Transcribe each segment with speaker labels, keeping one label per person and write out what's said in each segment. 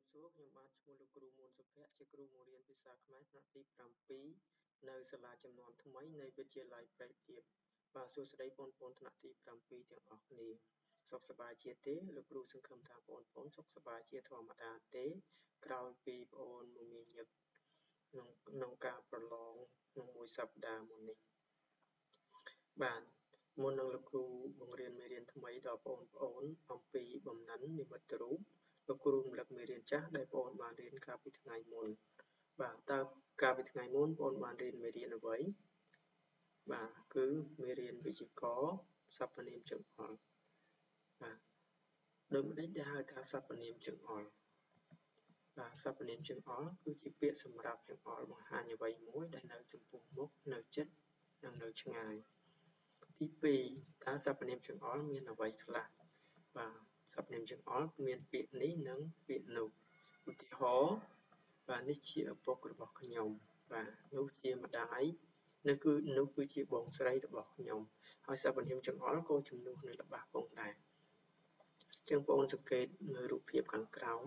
Speaker 1: សួរខ្ញុំបាទឈ្មោះលោកគ្រូមួនសុភ័ក្រជាគ្រូបង្រៀនភាសាខ្មែរថ្នាក់ទី7នៅសាលាចំនួនថ្មីនៃវិទ្យាល័យព្រែកទាបបាទសួស្តីបងប្អូនថ្នាក់ទី7ទាំងអស់គ្នាសុខសប្បាយជាទេលោកគ្រូសង្ឃឹមថាបងប្អូនសុខសប្បាយជាធម្មតាទេក្រោយពីបងប្អូនមមាញឹកក្នុងការប្រឡងក្នុងមួយសប្តាហ៍មុននេះបាទមុននឹងលោកគ្រូបង្រៀនមេរៀនថ្មីដល់បងប្អូនអំពីបំណិននិមិត្តរូបលោកគ្រូរំលឹកមេរៀនចាស់ដែលបងប្អូនបានរៀនកាលពីថ្ងៃមុនបាទតើកាលពីថ្ងៃមុនបងប្អូនបានរៀនមេរៀនអ្វីបាទគឺមេរៀនវិជ្ជាករសព្វនាមចង្អុលបាទដូចម្តេចដែលហៅថាសព្វនាមចង្អុលបាទសព្វនាមចង្អុលគឺជាពាក្យសម្រាប់ចង្អុលបង្ហាញអ្វីមួយដែលនៅចំពោះមុខនៅជិតនិងនៅឆ្ងាយទី2តើសព្វនាមចង្អុលមានអ្វីខ្លះបាទសព្វនាមចង្អុលមានពាក្យនេះនិងពាក្យនោះឧទាហរណ៍បាទនេះជាឪពុករបស់ខ្ញុំបាទនោះជាម្ដាយនោះគឺជាបងស្រីរបស់ខ្ញុំហើយសព្វនាមចង្អុលក៏ជំនួសនៅល្បះផងដែរអញ្ចឹងបងប្អូនសង្កេតមើលរូបភាពខាងក្រោម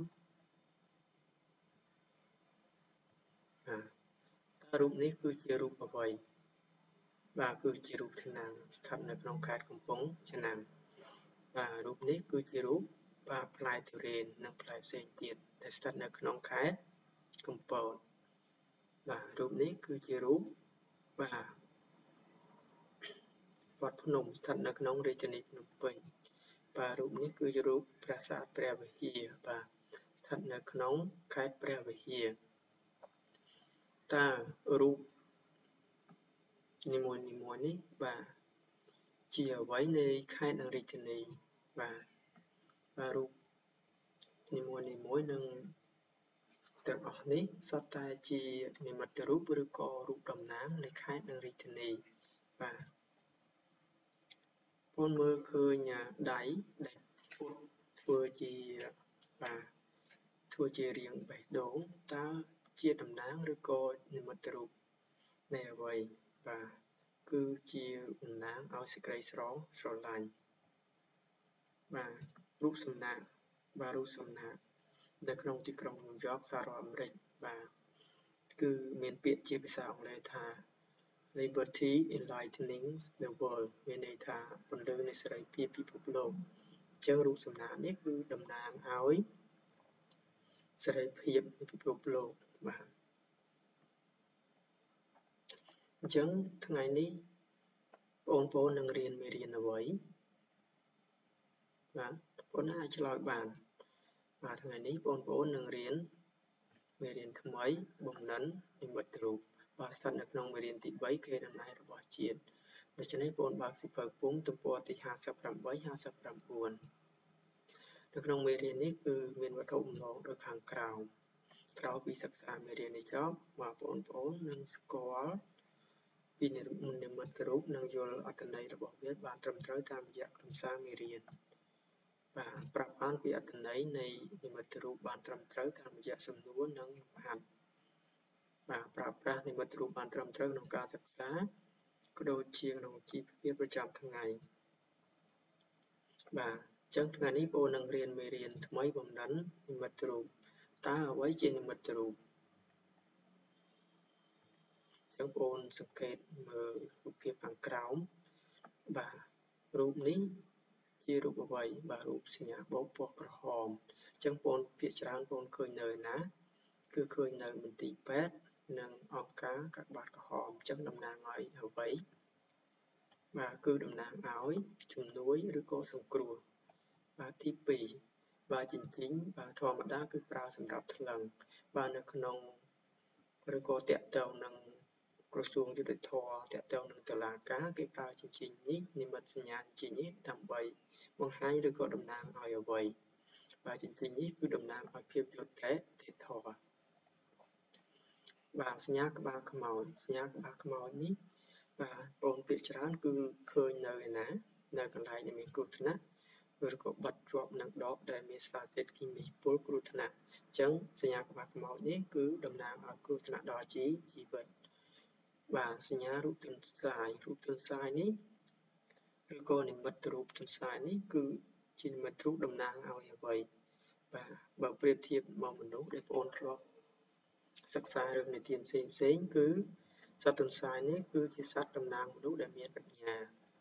Speaker 1: តើរូបនេះគឺជារូបអ្វីបាទគឺជារូបឆ្នាំងស្ថិតនៅក្នុងខេត្តកំពង់ឆ្នាំងបាទរូបនេះគឺជារូបបាទផ្លែទុរេននិងផ្លែផ្សេងទៀតដែលស្ថិតនៅក្នុងខេត្តកំពតបាទរូបនេះគឺជារូបបាទវត្តភ្នំស្ថិតនៅក្នុងរាជធានីភ្នំពេញបាទរូបនេះគឺជារូបប្រាសាទព្រះវិហារបាទស្ថិតនៅក្នុងខេត្តព្រះវិហារតើរូបនីមួយៗនេះបាទជាអ្វីនៃខេត្តនិងរាជធានីបាទរូបនីមួយៗនឹងទាំងអស់នេះសុទ្ធតែជានិមិត្តរូបឬក៏រូបតំណាងនៃខេត្តនិងរាជធានីបាទបងមើលឃើញដៃដែលពុតធ្វើជារាងបេះដូងតើជាតំណាងឬក៏និមិត្តរូបនៃអ្វីបាទគឺជាតំណាងឲ្យសេចក្តីស្រឡាញ់បាទរូបសំណាកនៅក្នុងទីក្រុងញូវយ៉កសហរដ្ឋអាមេរិកបាទគឺមានពាក្យជាភាសាអង់គ្លេសថា Liberty enlightening the world មានន័យថាពន្លឺនៃសេរីភាពពិភពលោកអញ្ចឹងរូបសំណាកនេះគឺតំណាងឲ្យសេរីភាពនៃពិភពលោកបាទអញ្ចឹងថ្ងៃនេះបងប្អូននឹងរៀនមេរៀនអ្វីបាទបងអាចឆ្លើយបានបាទថ្ងៃនេះបងប្អូននឹងរៀនមេរៀនថ្មីបំណិននិមិត្តរូបបាទស្ថិតនៅក្នុងមេរៀនទី3កេរដំណែលរបស់ជាតិដូច្នេះបងបើកសៀវភៅពុម្ពទំព័រទី58-59នៅក្នុងមេរៀននេះគឺមានវត្ថុបំណងដូចខាងក្រោមក្រោយពីសិក្សាមេរៀននេះចប់បាទបងប្អូននឹងស្គាល់ពីនិមិត្តរូបនិងយល់អត្ថន័យរបស់វាបានត្រឹមត្រូវតាមរយៈខ្លឹមសារមេរៀនបាទប្រាប់បានពីអត្ថន័យនៃនិមិត្តរូបបានត្រឹមត្រូវតាមរយៈសំណួរនិងលំហាត់បាទប្រើប្រាស់និមិត្តរូបបានត្រឹមត្រូវក្នុងការសិក្សាក៏ដូចជាក្នុងជីវភាពប្រចាំថ្ងៃបាទអញ្ចឹងថ្ងៃនេះបងនឹងរៀនមេរៀនថ្មីបំណិននិមិត្តរូបតើអ្វីជានិមិត្តរូបអញ្ចឹងបងសង្កេតមើលរូបភាពខាងក្រោមបាទរូបនេះជារូបអ្វីបាទរូបសញ្ញាបូកពណ៌ក្រហមអញ្ចឹងបងភាគច្រើនបងឃើញនៅណាគឺឃើញនៅមន្ទីរពេទ្យនិងអង្គការកាកបាទក្រហមអញ្ចឹងតំណាងឲ្យអ្វីបាទគឺតំណាងឲ្យជំនួយឬក៏សង្គ្រោះបាទទី2បាទចិញ្ចៀងបាទធម្មតាគឺប្រើសម្រាប់ថ្លឹងបាទនៅក្នុងឬក៏តាក់ទងនឹងក្រសួងយុតិធម៌តាក់ទងនឹងតុលាការគេប្រើចិញ្ចៀងនេះនិមិត្តសញ្ញាចិញ្ចៀងនេះដើម្បីបង្ហាញឬក៏តំណាងឲ្យអ្វីបាទចិញ្ចៀងនេះគឺតំណាងឲ្យភាពយុត្តិធម៌បាទសញ្ញាក្បាលខ្មោចនេះបាទបងភាគច្រើនគឺឃើញនៅឯណានៅកន្លែងដែលមានគ្រោះថ្នាក់ឬក៏បិទជាប់នឹងដបដែលមានសារធាតុគីមីពុលគ្រោះថ្នាក់អញ្ចឹងសញ្ញាក្បាលខ្មោចនេះគឺតំណាងឲ្យគ្រោះថ្នាក់ដល់ជីវិតបាទសញ្ញារូបទន្សាយនេះឬក៏និមិត្តរូបទន្សាយនេះគឺជានិមិត្តរូបតំណាងឲ្យអ្វីបើប្រៀបធៀបមកមនុស្សដែលបងធ្លាប់សិក្សារឿងនិទានផ្សេងៗគឺសត្វទន្សាយនេះគឺជាសត្វតំណាងមនុស្សដែលមានប្រាជ្ញា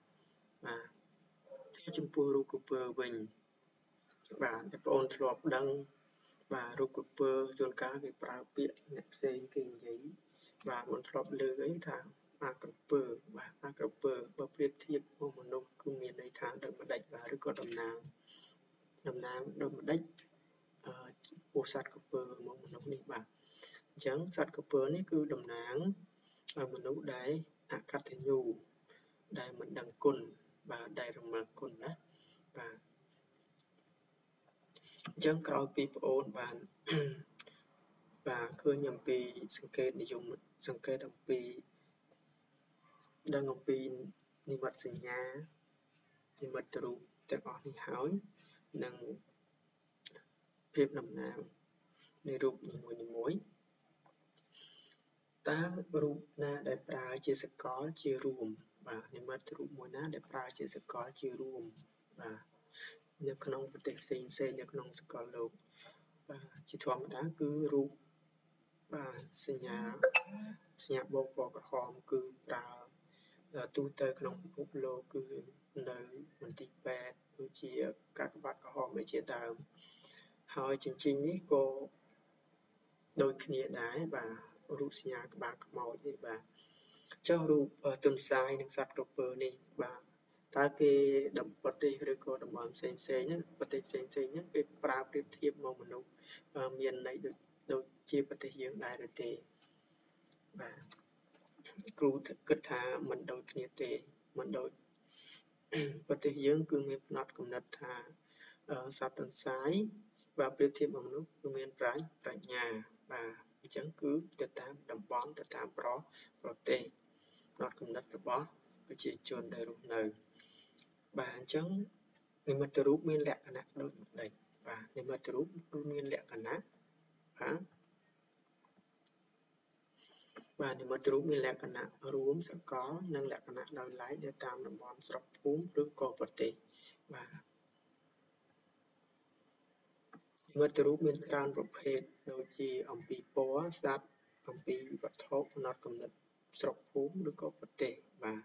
Speaker 1: បាទចំពោះរូបក្រពើវិញបាទដែលបងធ្លាប់ដឹងបាទរូបក្រពើជួនកាលគេប្រើពាក្យអ្នកផ្សេងគេនិយាយបាទបងធ្លាប់លើអីថាអាក្រពើបាទអាក្រពើបើប្រៀបធៀបមកមនុស្សគឺមានន័យថាដូចម្ដេចបាទឬក៏តំណាងដូចម្ដេចពោះសត្វក្រពើមកមនុស្សនេះបាទអញ្ចឹងសត្វក្រពើនេះគឺតំណាងមនុស្សដែលអកតញ្ញូដែលមិនដឹងគុណបាទដែលរមិលគុណណាបាទអញ្ចឹងក្រោយពីប្អូនបានបាទឃើញអំពីសង្កេតនិយមសង្កេតអំពីដឹងអំពីនិមិត្តសញ្ញានិមិត្តរូបទាំងអស់នេះហើយនិងភាពតំណាងនៃរូបនីមួយៗតើរូបណាដែលប្រើជាសកលជារួមបាទនិមិត្តរូបមួយណាដែលប្រើជាសកលជារួមបាទនៅក្នុងប្រទេសផ្សេងនៅក្នុងសកលលោកបាទជាធម្មតាគឺរូបបាទសញ្ញាបូកពណ៌ក្រហមគឺប្រើទូទៅក្នុងពិភពលោកគឺនៅមន្ទីរពេទ្យដូចជាកាកបាទក្រហមជាដើមហើយជញ្ជីងនេះក៏ដូចគ្នាដែរបាទរូបសញ្ញាក្បាលខ្មោចនេះបាទចុះរូបទន្សាយនិងសត្វក្រពើនេះបាទតើគេប្រទេសឬក៏តំបន់ផ្សេងហ្នឹងប្រទេសផ្សេងហ្នឹងគេប្រើប្រៀបធៀបមកមនុស្សមានន័យដូចជាប្រទេសយើងដែរឬទេបាទគ្រូគិតថាមិនដូចគ្នាទេមិនដូចប្រទេសយើងគឺមានផ្នត់គំនិតថាសត្វទន្សាយបាទប្រៀបធៀបមកមនុស្សគឺមានប្រាជ្ញាបាទអញ្ចឹងគឺទៅតាមតំបន់ទៅតាមប្រទេសផ្នត់គំនិតរបស់ប្រជាជនដែលរស់នៅបាទអញ្ចឹងនិមិត្តរូបមានលក្ខណៈដូចម្ដេចបាទនិមិត្តរូបគឺមានលក្ខណៈបាទនិមិត្តរូបមានលក្ខណៈរួមសកលនិងលក្ខណៈដោយឡែកទៅតាមតំបន់ស្រុកភូមិឬក៏ប្រទេសបាទនិមិត្តរូបមានច្រើនប្រភេទដូចជាអំពីពណ៌សត្វអំពីវត្ថុផ្នត់គំនិតស្រុកភូមិឬក៏ប្រទេសបាទ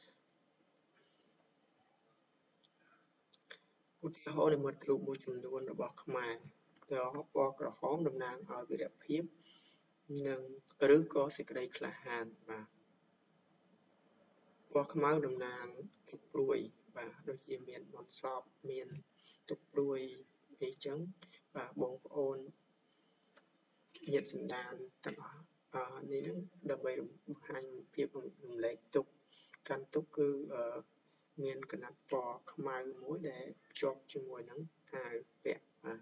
Speaker 1: ឧទាហរណ៍និមិត្តរូបមួយចំនួនរបស់ខ្មែរគឺពណ៌ក្រហមតំណាងឲ្យវីរភាពនិងឬក៏សេចក្តីក្លាហានបាទពណ៌ខ្មៅតំណាងទុក្ខព្រួយបាទដូចជាមានបនសពមានទុក្ខព្រួយអីចឹងបាទបងប្អូនញាតិសន្តានទាំងអស់នេះនឹងដើម្បីបង្ហាញភាពរំលែកទុក្ខកាន់ទុក្ខគឺមានកណាត់ពណ៌ខ្មៅមួយដែលភ្ជាប់ជាមួយនឹងអាវពាក់បាទ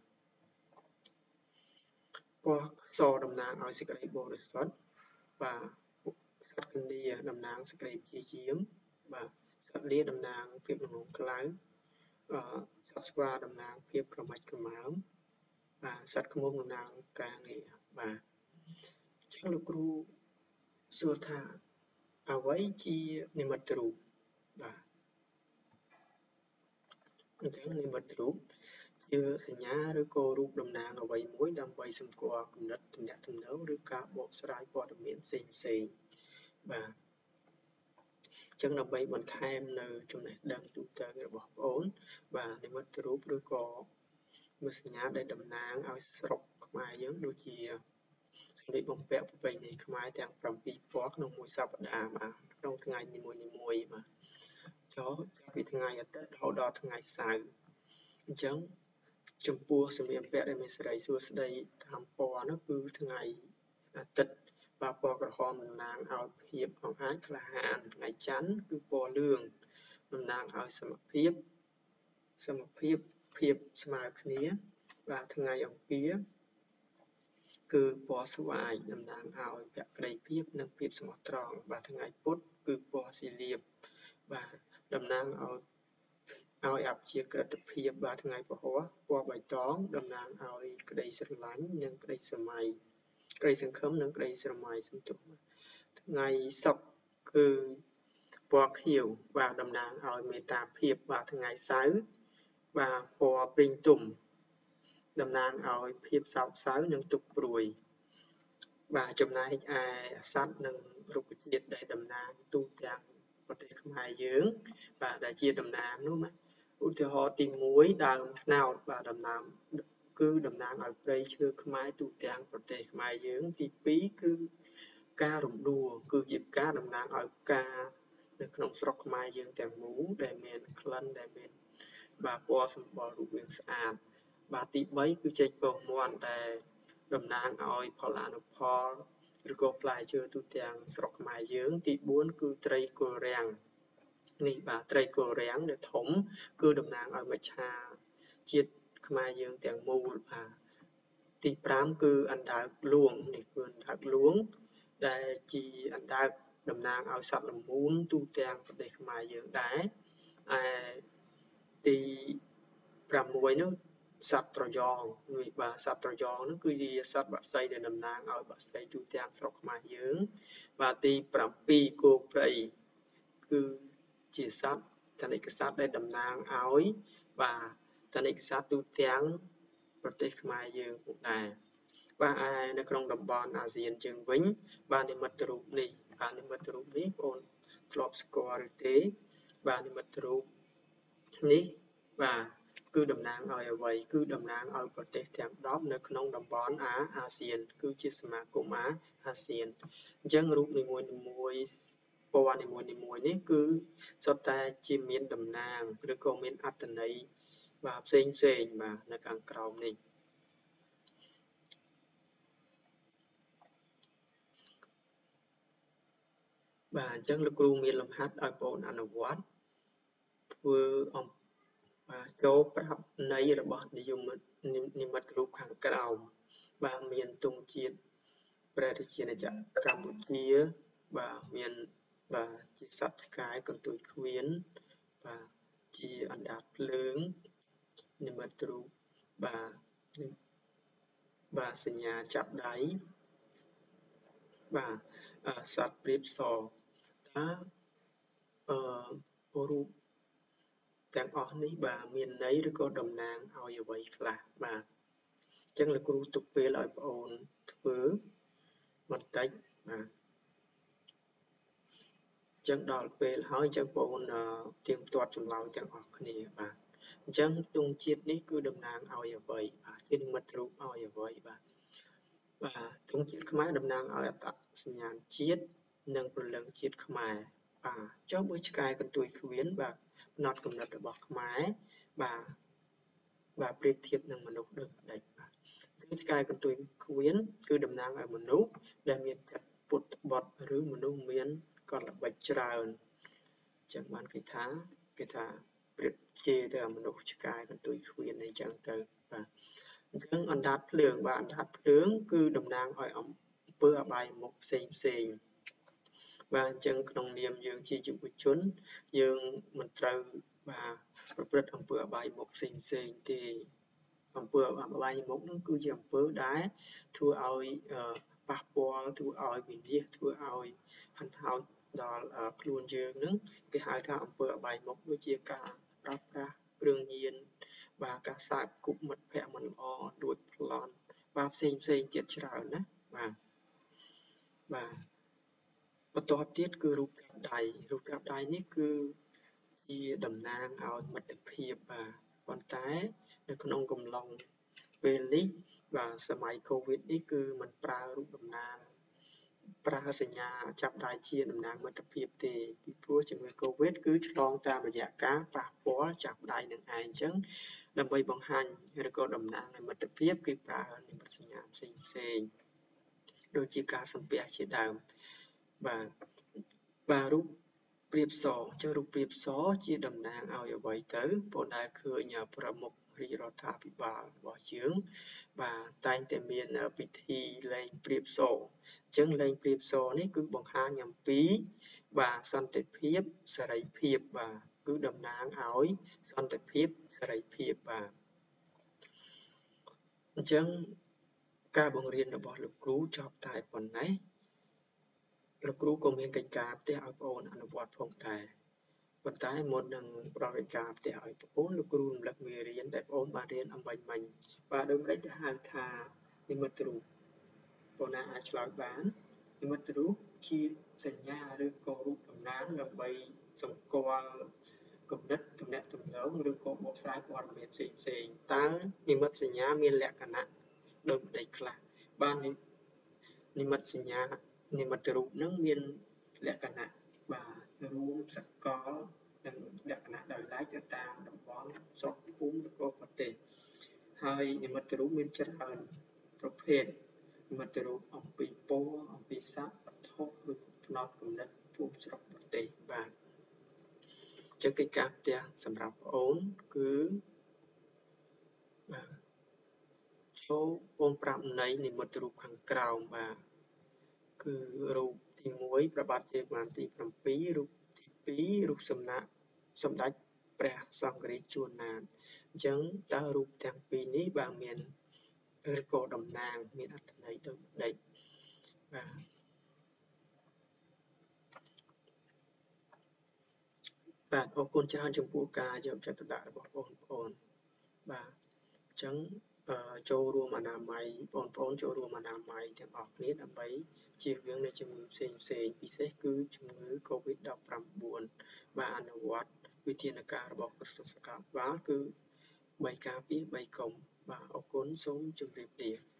Speaker 1: ពណ៌សតំណាងឲ្យសេចក្តីបរិសុទ្ធបាទសត្វកញ្ញាតំណាងសេចក្តីព្យាយាមបាទសត្វលាតំណាងភាពល្ងង់ខ្លៅសត្វស្វាតំណាងភាពក្រមាច់ក្រមើមបាទសត្វឃ្មុំតំណាងការងារបាទអញ្ចឹងលោកគ្រូសួរថាអ្វីជានិមិត្តរូបបាទអញ្ចឹងនិមិត្តរូបជាសញ្ញាឬក៏រូបតំណាងអ្វីមួយដើម្បីសម្គាល់គំនិតទំនាក់ទំនងឬការបកស្រាយព័ត៌មានផ្សេងបាទអញ្ចឹងដើម្បីបន្ថែមនៅចំណេះដឹងទូទៅរបស់បងប្អូនបាទនិមិត្តរូបឬក៏មួយសញ្ញាដែលតំណាងឲ្យស្រុកខ្មែរយើងដូចជាសម្លៀកបំពាក់ប្រពៃណីខ្មែរទាំង7ពណ៌ក្នុងមួយសប្តាហ៍បាទក្នុងថ្ងៃនីមួយបាទចាប់ពីថ្ងៃអាទិត្យរហូតដល់ថ្ងៃសៅរ៍អញ្ចឹងចំពោះសម្លៀកបំពាក់ដែលមានសេរីសួស្តីតាមពណ៌នោះគឺថ្ងៃអាទិត្យបាទពណ៌ក្រហមតំណាងឲ្យភាពអង្អាចក្លាហានថ្ងៃច័ន្ទគឺពណ៌លឿងតំណាងឲ្យសមភាពភាពស្មើគ្នាបាទថ្ងៃអង្គារគឺពណ៌ស្វាយតំណាងឲ្យភក្តីភាពនិងភាពស្មោះត្រង់បាទថ្ងៃពុធគឺពណ៌សីលៀបបាទតំណាងឲ្យអព្យាក្រឹតភាពបាទថ្ងៃពហុពណ៌បៃតងតំណាងឲ្យក្តីស្រឡាញ់និងក្តីស្រមៃក្តីសង្ឃឹមនិងក្តីស្រមៃសំទោសថ្ងៃសុក្រគឺពណ៌ខៀវបាទតំណាងឲ្យមេត្តាភាពបាទថ្ងៃសៅរ៍បាទពណ៌ពេញទុំតំណាងឲ្យភាពសោកសៅនិងទុក្ខព្រួយបាទចំណែកឯសត្វនិងរុក្ខជាតិដែលតំណាងទូទាំងប្រទេសខ្មែរយើងបាទដែលជាតំណាងនោះណាឧទាហរណ៍ទី1ដើមត្នោតបាទតំណាងគឺតំណាងឲ្យព្រៃឈើខ្មែរទូទាំងប្រទេសខ្មែរយើងទី2គឺការរំដួលគឺជាផ្កាតំណាងឲ្យផ្កានៅក្នុងស្រុកខ្មែរយើងទាំងមូលដែលមានក្លិនដែលមានបាទពណ៌សម្បុររូបរាងស្អាតបាទទី3គឺចេកពងមាន់ដែលតំណាងឲ្យផលអនុផលឬក៏ផ្លែឈើទូទាំងស្រុកខ្មែរយើងទី4គឺត្រីគល់រាំងនេះបាទត្រីគល់រាំងដែលធំគឺតំណាងឲ្យមច្ឆាជាតិខ្មែរយើងទាំងមូលបាទទី5គឺអណ្ដើកលួងនេះគឺអណ្ដើកលួងដែលជាអណ្ដើកតំណាងឲ្យសត្វល្មូនទូទាំងប្រទេសខ្មែរយើងដែរឯទី6នោះសត្វត្រយងនេះបាទសត្វត្រយងនោះគឺជាសត្វបក្សីដែលតំណាងឲ្យបក្សីទូទាំងស្រុកខ្មែរយើងបាទទី7គោព្រៃគឺជាសត្វធនិកសត្វដែលតំណាងឲ្យបាទធនិកសត្វទូទាំងប្រទេសខ្មែរយើងផងដែរបាទឯនៅក្នុងតំបន់អាស៊ានជើងវិញបាទនិមិត្តរូបនេះបងប្អូនធ្លាប់ស្គាល់ឬទេបាទនិមិត្តរូបនេះបាទគឺតំណាងឲ្យអ្វីគឺតំណាងឲ្យប្រទេសទាំង10នៅក្នុងតំបន់អាស៊ានគឺជាសមាគមអាស៊ានអញ្ចឹងរូបនីមួយពណ៌នីមួយនេះគឺសុទ្ធតែជាមានតំណាងឬក៏មានអត្ថន័យបាទផ្សេងបាទនៅខាងក្រោមនេះបាទអញ្ចឹងលោកគ្រូមានលំហាត់ឲ្យបងប្អូនអនុវត្តធ្វើបាទចូលប្រាប់ន័យរបស់និមិត្តរូបខាងក្រោមបាទមានទង់ជាតិព្រះរាជាណាចក្រកម្ពុជាបាទមានបាទជាសត្វផ្កាយកន្ទុយឃ្វៀនបាទជាអណ្ដាតភ្លើងនិមិត្តរូបបាទសញ្ញាចាប់ដៃបាទសត្វព្រាបសតើរូបទាំងអស់នេះបាទមានន័យឬក៏តំណាងឲ្យអ្វីខ្លះបាទអញ្ចឹងលោកគ្រូទុកពេលឲ្យបងប្អូនធ្វើបន្តិចបាទអញ្ចឹងដល់ពេលហើយអញ្ចឹងបងប្អូនទៀងទាត់ចម្លើយទាំងអស់គ្នាបាទអញ្ចឹងទង់ជាតិនេះគឺតំណាងឲ្យអ្វីបាទជានិមិត្តរូបឲ្យអ្វីបាទទង់ជាតិខ្មែរតំណាងឲ្យអត្តសញ្ញាណជាតិនិងព្រលឹងជាតិខ្មែរបាទចុះបើឆ្កែកន្ទុយឃ្វៀនបាទផ្នត់គំនិតរបស់ខ្មែរបាទប្រៀបធៀបនឹងមនុស្សដូចផ្ដេចបាទគឺឆ្កែកន្ទុយឃ្វៀនគឺតំណាងឲ្យមនុស្សដែលមានពុតបុត្រឬមនុស្សមានកលល្បិចច្រើនអញ្ចឹងបានគេថាប្រៀបជាទៅមនុស្សឆ្កែកន្ទុយឃ្វៀនអីចឹងទៅបាទអញ្ចឹងអណ្ដាតភ្លើងបាទអណ្ដាតភ្លើងគឺតំណាងឲ្យអំពើអបាយមុខផ្សេងបាទអញ្ចឹងក្នុងនាមយើងជាយុវជនយើងមិនត្រូវបាទប្រព្រឹត្តអំពើអបាយមុខផ្សេងទេអំពើអបាយមុខនោះគឺជាអំពើដែលធ្វើឲ្យប៉ះពាល់ធ្វើឲ្យវិនាសធ្វើឲ្យហិនហោចដល់ខ្លួនយើងនឹងគេហៅថាអំពើអបាយមុខដូចជាការប្រើប្រាស់គ្រឿងញៀនបាទការសាបគប់មិត្តភ័ក្តិមិនល្អដួចប្លន់បាទផ្សេងទៀតច្រើនណាបាទបន្ទាប់ទៀតគឺរូបក្រាបដៃនេះគឺជាតំណាងឲ្យមិត្តភាពបាទប៉ុន្តែនៅក្នុងកំឡុងពេលនេះបាទសម័យ COVID នេះគឺមិនប្រើរូបតំណាងប្រើសញ្ញាចាប់ដៃជាតំណាងមិត្តភាពទេពីព្រោះជំងឺ COVID គឺឆ្លងតាមរយៈការប៉ះពាល់ចាប់ដៃនឹងឯងអញ្ចឹងដើម្បីបង្ហាញឬក៏តំណាងឲ្យមិត្តភាពគឺប្រើនិមិត្តសញ្ញាផ្សេងដូចជាការសំពះជាដើមបាទរូបព្រាបសរូបព្រាបសជាតំណាងឲ្យអ្វីទៅបងដែលឃើញប្រមុខរាជរដ្ឋាភិបាលរបស់យើងបាទតែងតែមានពិធីលែងព្រាបសអញ្ចឹងលែងព្រាបសនេះគឺបង្ហាញអំពីបាទសន្តិភាពសេរីភាពបាទគឺតំណាងឲ្យសន្តិភាពសេរីភាពបាទអញ្ចឹងការបង្រៀនរបស់លោកគ្រូចប់តែប៉ុណ្ណេះលោកគ្រូក៏មានកិច្ចការផ្ទះឲ្យបងប្អូនអនុវត្តផងដែរប៉ុន្តែមុននឹងប្រវត្តិការផ្ទះឲ្យបងប្អូនលោកគ្រូរំលឹកមេរៀនដែលបងប្អូនបានរៀនអំបញ្ញមិញបាទដូចម្ដេចទៅហៅថានិមិត្តរូបបងណាអាចឆ្លើយបាននិមិត្តរូបជាសញ្ញាឬក៏រូបតំណាងដើម្បីសម្គាល់គំនិតទំនាក់ទំនងឬក៏បកស្រាយព័ត៌មានផ្សេងៗតើនិមិត្តសញ្ញាមានលក្ខណៈដូចម្ដេចខ្លះបាទនិមិត្តសញ្ញានិមិត្តរូបនឹងមានលក្ខណៈបាទរួមសកលនិងលក្ខណៈដោយឡែកទៅតាមតំបន់ស្រុកភូមិឬក៏ប្រទេសហើយនិមិត្តរូបមានច្រើនប្រភេទនិមិត្តរូបអំពីពណ៌អំពីសត្វវត្ថុឬផ្នត់គំនិតភូមិស្រុកប្រទេសបាទចឹងកិច្ចការផ្ទះសម្រាប់បងអូនគឺបាទចូលបងប្រាប់ន័យនិមិត្តរូបខាងក្រោមបាទគឺរូបទី1ព្រះបាទជ័យវរ្ម័នទី7រូបទី2រូបសំណាកសម្ដេចព្រះសង្ឃរាជជួនណាតអញ្ចឹងតើរូបទាំងពីរនេះបាទមានឬក៏តំណាងមានអត្ថន័យដូចម្ដេចបាទអរគុណច្រើនចំពោះការយកចិត្តទុកដាក់របស់បងប្អូនបាទអញ្ចឹងចូលរួមអនាម័យបងប្អូនចូលរួមអនាម័យទាំងអស់គ្នាដើម្បីជៀសវាងនៅជំងឺផ្សេងពិសេសគឺជំងឺ COVID-19 បាទអនុវត្តវិធានការរបស់ក្រសួងសុខាភិបាលគឺ3ការពារ3កុំបាទអរគុណសូមជម្រាបលា